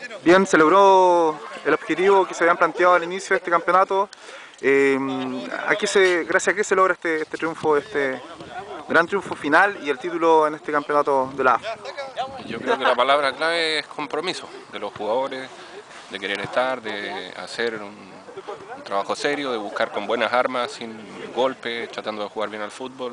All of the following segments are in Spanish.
Bien, se logró el objetivo que se habían planteado al inicio de este campeonato. Gracias a qué se logra este triunfo, este gran triunfo final y el título en este campeonato de la AFA. Yo creo que la palabra clave es compromiso de los jugadores, de querer estar, de hacer un trabajo serio, de buscar con buenas armas, sin golpes, tratando de jugar bien al fútbol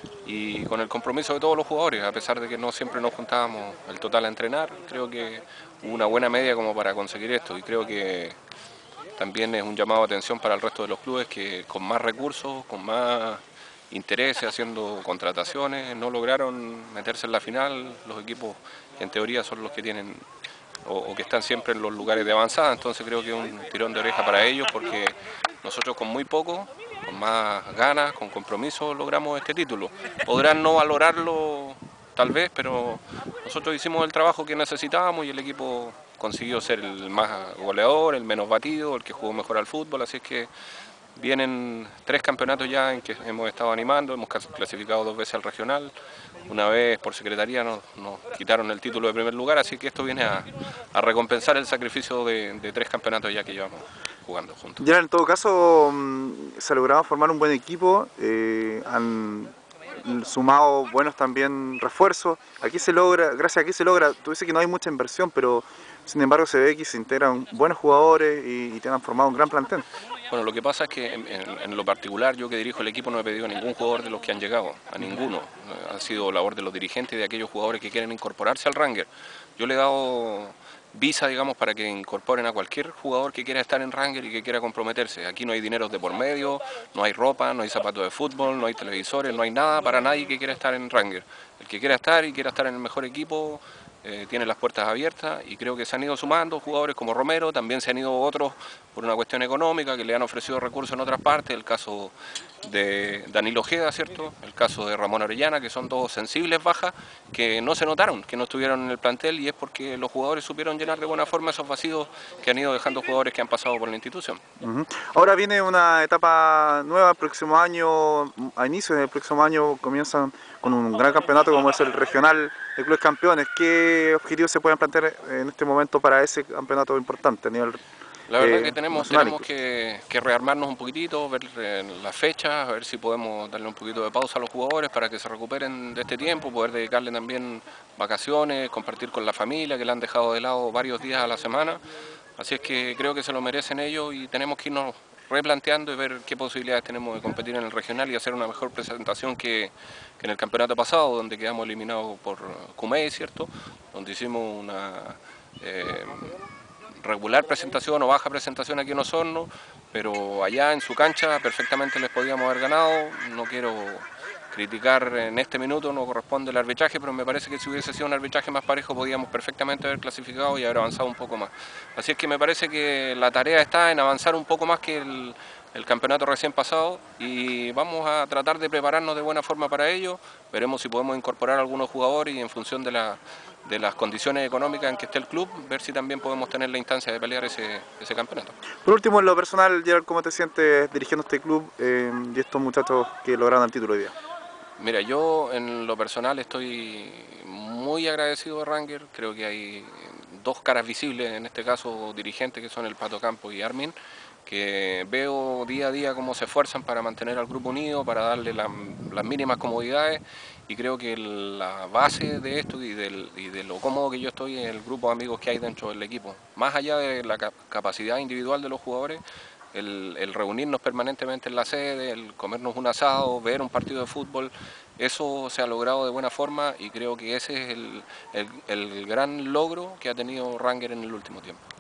y con el compromiso de todos los jugadores, a pesar de que no siempre nos juntábamos el total a entrenar. Creo que hubo una buena media como para conseguir esto y creo que también es un llamado de atención para el resto de los clubes que con más recursos, con más intereses, haciendo contrataciones, no lograron meterse en la final. Los equipos que en teoría son los que tienen o que están siempre en los lugares de avanzada, entonces creo que es un tirón de oreja para ellos porque nosotros con muy poco, con más ganas, con compromiso logramos este título. Podrán no valorarlo tal vez, pero nosotros hicimos el trabajo que necesitábamos y el equipo consiguió ser el más goleador, el menos batido, el que jugó mejor al fútbol, así es que vienen 3 campeonatos ya en que hemos estado animando, hemos clasificado 2 veces al regional, una vez por secretaría nos quitaron el título de primer lugar, así que esto viene a recompensar el sacrificio de 3 campeonatos ya que llevamos jugando juntos. Ya en todo caso se lograba formar un buen equipo, han sumado buenos también refuerzos. Aquí se logra, gracias a aquí se logra, tú dices que no hay mucha inversión, pero sin embargo se ve que se integran buenos jugadores y te han formado un gran plantel. Bueno, lo que pasa es que en lo particular, yo que dirijo el equipo no he pedido a ningún jugador de los que han llegado, a ninguno. Ha sido labor de los dirigentes y de aquellos jugadores que quieren incorporarse al Ranger. Yo le he dado visa, digamos, para que incorporen a cualquier jugador que quiera estar en Ranger y que quiera comprometerse. Aquí no hay dineros de por medio, no hay ropa, no hay zapatos de fútbol, no hay televisores, no hay nada para nadie que quiera estar en Ranger. El que quiera estar y quiera estar en el mejor equipo tiene las puertas abiertas y creo que se han ido sumando jugadores como Romero, también se han ido otros por una cuestión económica que le han ofrecido recursos en otras partes, el caso de Danilo Ojeda, ¿cierto? El caso de Ramón Orellana, que son dos sensibles bajas que no se notaron, que no estuvieron en el plantel y es porque los jugadores supieron llenar de buena forma esos vacíos que han ido dejando jugadores que han pasado por la institución. Ahora viene una etapa nueva, el próximo año, a inicios del próximo año comienzan con un gran campeonato como es el regional de clubes campeones. ¿Qué objetivos se pueden plantear en este momento para ese campeonato importante a nivel La verdad que tenemos nacional? que rearmarnos un poquitito, ver las fechas, a ver si podemos darle un poquito de pausa a los jugadores para que se recuperen de este tiempo, poder dedicarle también vacaciones, compartir con la familia que le han dejado de lado varios días a la semana. Así es que creo que se lo merecen ellos y tenemos que irnos replanteando y ver qué posibilidades tenemos de competir en el regional y hacer una mejor presentación que en el campeonato pasado, donde quedamos eliminados por Cumey, ¿cierto? Donde hicimos una regular presentación o baja presentación aquí en Osorno, pero allá en su cancha perfectamente les podíamos haber ganado. No quiero criticar en este minuto, no corresponde el arbitraje, pero me parece que si hubiese sido un arbitraje más parejo podíamos perfectamente haber clasificado y haber avanzado un poco más. Así es que me parece que la tarea está en avanzar un poco más que el campeonato recién pasado y vamos a tratar de prepararnos de buena forma para ello. Veremos si podemos incorporar a algunos jugadores y en función de las condiciones económicas en que esté el club, ver si también podemos tener la instancia de pelear ese campeonato. Por último, en lo personal, Gerald, ¿cómo te sientes dirigiendo este club y estos muchachos que lograron el título hoy día? Mira, yo en lo personal estoy muy agradecido de Ranger, creo que hay 2 caras visibles, en este caso dirigentes, que son el Pato Campo y Armin, que veo día a día cómo se esfuerzan para mantener al grupo unido, para darle las mínimas comodidades y creo que la base de esto y de lo cómodo que yo estoy es el grupo de amigos que hay dentro del equipo. Más allá de la capacidad individual de los jugadores, el reunirnos permanentemente en la sede, el comernos un asado, ver un partido de fútbol, eso se ha logrado de buena forma y creo que ese es el gran logro que ha tenido Ranger en el último tiempo.